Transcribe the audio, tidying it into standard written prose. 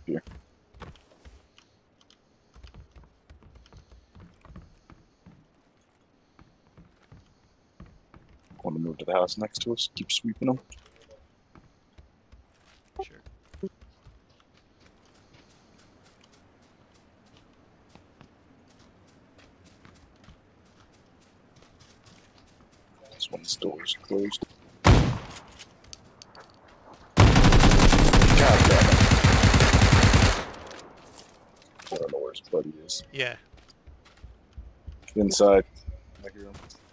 here. Want to move to the house next to us? Keep sweeping them. Sure. This one's door's closed. God damn it. I don't know where his buddy is. Yeah. Inside. I hear him.